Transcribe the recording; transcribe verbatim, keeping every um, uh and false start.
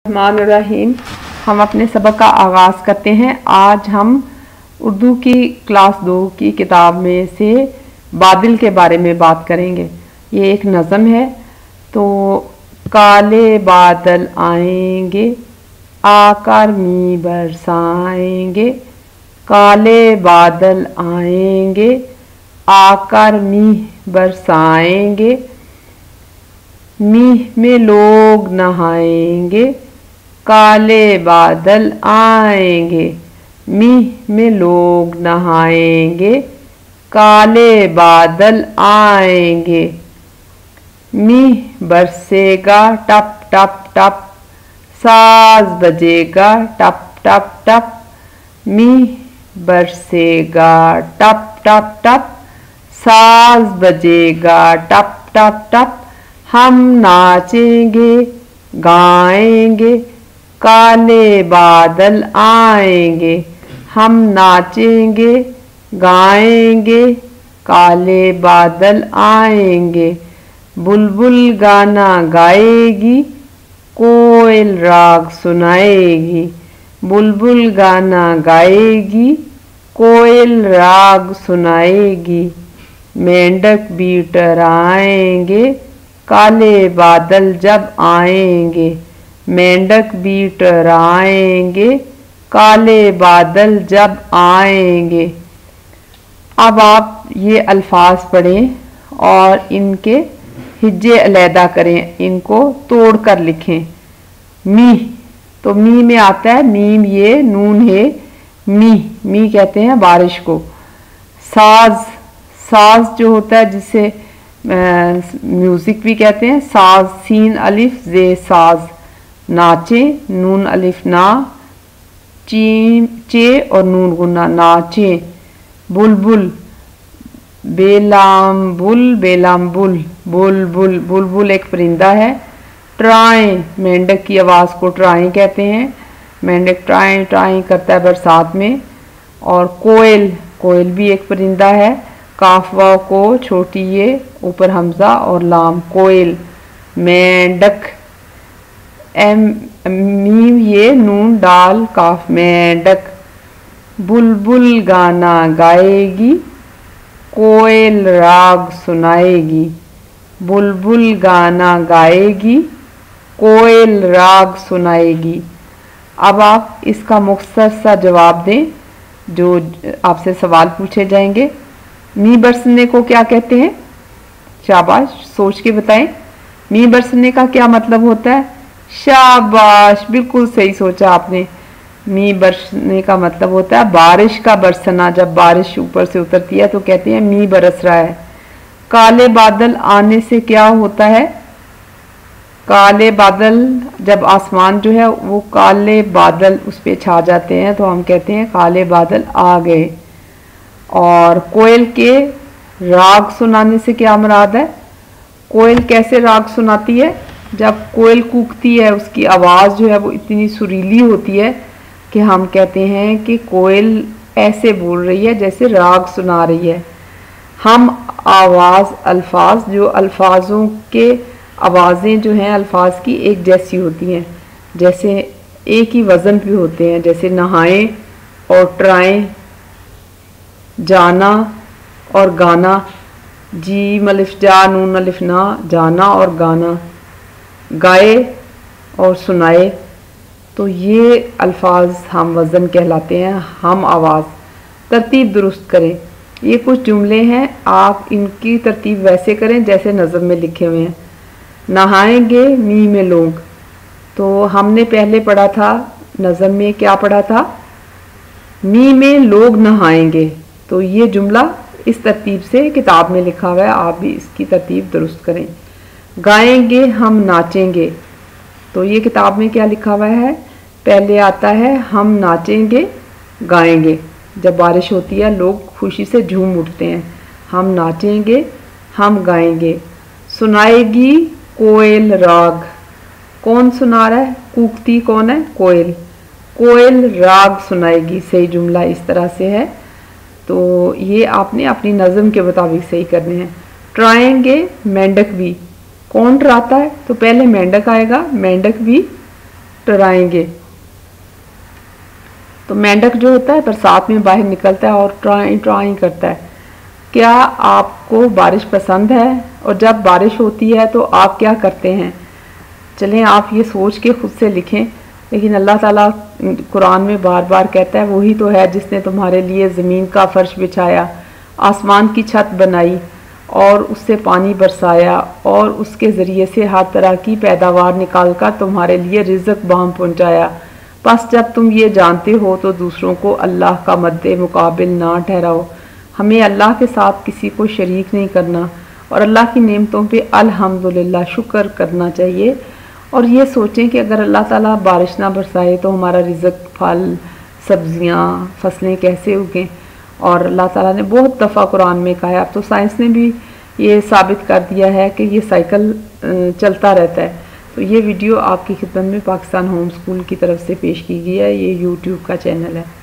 रहीम हम अपने सबक का आगाज़ करते हैं। आज हम उर्दू की क्लास दो की किताब में से बादिल के बारे में बात करेंगे। ये एक नज़म है। तो काले बादल आएंगे आकर मी बरसाएंगे, काले बादल आएंगे आकर मी बरसाएंगे, मीह में लोग नहाएंगे, काले बादल आएंगे, मीह में लोग नहाएंगे, काले बादल आएंगे, मीह बरसेगा टप टप टप, साज बजेगा टप टप टप, मीह बरसेगा टप टप टप, साज बजेगा टप टप टप, हम नाचेंगे गाएंगे, काले बादल आएंगे, हम नाचेंगे गाएंगे, काले बादल आएंगे, बुलबुल गाना गाएगी, कोयल राग सुनाएगी, बुलबुल गाना गाएगी, कोयल राग सुनाएगी, मेंढक भी टराएंगे, काले बादल जब आएंगे, मेंढक भी टराएंगे, काले बादल जब आएंगे। अब आप ये अल्फाज पढ़ें और इनके हिज्जे अलहदा करें, इनको तोड़ कर लिखें। मी, तो मी में आता है मीम, ये नून है, मी मी कहते हैं बारिश को। साज, साज जो होता है जिसे म्यूज़िक भी कहते हैं, साज, सीन अलिफ जे साज, नाचे, नून अलिफ ना, ची चे और नून गुन्ना, नाचे, बुलबुल, बेलाम बुल, बेलाम बुल, बुलबुल, बुलबुल एक परिंदा है। ट्राएं, मेंढक की आवाज़ को ट्राएं कहते हैं, मेंढक ट्राएं ट्राएं करता है बरसात में। और कोयल, कोयल भी एक परिंदा है, काफ वाव को छोटी ये ऊपर हमजा और लाम, कोयल। मेंढक, एम मीम ये नून डाल काफ, मेंढक। बुलबुल गाना गाएगी, कोयल राग सुनाएगी, बुलबुल गाना गाएगी, कोयल राग सुनाएगी। अब आप इसका मुख्तसर सा जवाब दें जो आपसे सवाल पूछे जाएंगे। मी बरसने को क्या कहते हैं? शाबाश, सोच के बताएं। मी बरसने का क्या मतलब होता है? शाबाश, बिल्कुल सही सोचा आपने। मी बरसने का मतलब होता है बारिश का बरसना। जब बारिश ऊपर से उतरती है तो कहते हैं मी बरस रहा है। काले बादल आने से क्या होता है? काले बादल, जब आसमान जो है वो काले बादल उस पर छा जाते हैं तो हम कहते हैं काले बादल आ गए। और कोयल के राग सुनाने से क्या मुराद है? कोयल कैसे राग सुनाती है? जब कोयल कूकती है उसकी आवाज़ जो है वो इतनी सुरीली होती है कि हम कहते हैं कि कोयल ऐसे बोल रही है जैसे राग सुना रही है। हम आवाज़, अल्फाज, जो अल्फाजों के आवाज़ें जो हैं अल्फाज की एक जैसी होती हैं, जैसे एक ही वज़न पे होते हैं, जैसे नहाएं और ट्राएं, जाना और गाना, जी मलिफ जा नून अलिफ ना, जाना और गाना, गाए और सुनाए। तो ये अल्फाज हम वज़न कहलाते हैं, हम आवाज़। तरतीब दुरुस्त करें। ये कुछ जुमले हैं, आप इनकी तरतीब वैसे करें जैसे नज़म में लिखे हुए हैं। नहाएंगे मी में लोग, तो हमने पहले पढ़ा था नज़म में, क्या पढ़ा था? मी में लोग नहाएंगे। तो ये जुमला इस तरतीब से किताब में लिखा हुआ है, आप भी इसकी तरतीब दुरुस्त करें। गाएंगे हम नाचेंगे, तो ये किताब में क्या लिखा हुआ है? पहले आता है हम नाचेंगे गाएंगे। जब बारिश होती है लोग खुशी से झूम उठते हैं। हम नाचेंगे, हम गाएंगे। सुनाएगी कोयल राग, कौन सुना रहा है? कूकती कौन है? कोयल। कोयल राग सुनाएगी। सही जुमला इस तरह से है। तो ये आपने अपनी नज़म के मुताबिक सही करने हैं। ट्राएंगे, मेंढक भी, कौन डराता है? तो पहले मेंढक आएगा, मेंढक भी टराएंगे। तो मेंढक जो होता है बरसात में बाहर निकलता है और ट्राई ट्राई करता है। क्या आपको बारिश पसंद है? और जब बारिश होती है तो आप क्या करते हैं? चलें आप ये सोच के खुद से लिखें। लेकिन अल्लाह ताला कुरान में बार बार कहता है वही तो है जिसने तुम्हारे लिए ज़मीन का फर्श बिछाया, आसमान की छत बनाई और उससे पानी बरसाया और उसके ज़रिए से हर तरह की पैदावार निकाल कर तुम्हारे लिए रिज़्क़ बाम पहुँचाया। बस जब तुम ये जानते हो तो दूसरों को अल्लाह का मद्दे मुकाबिल ना ठहराओ। हमें अल्लाह के साथ किसी को शरीक नहीं करना और अल्लाह की नेमतों पे अल्हम्दुलिल्लाह शुक्र करना चाहिए। और ये सोचें कि अगर अल्लाह ताला बारिश ना बरसाए तो हमारा रिज़्क़, फल, सब्ज़ियाँ, फसलें कैसे उगें। और अल्लाह ताला ने बहुत दफ़ा कुरान में कहा है, अब तो साइंस ने भी ये साबित कर दिया है कि ये साइकिल चलता रहता है। तो ये वीडियो आपकी खिदमत में पाकिस्तान होम स्कूल की तरफ से पेश की गई है। ये यूट्यूब का चैनल है।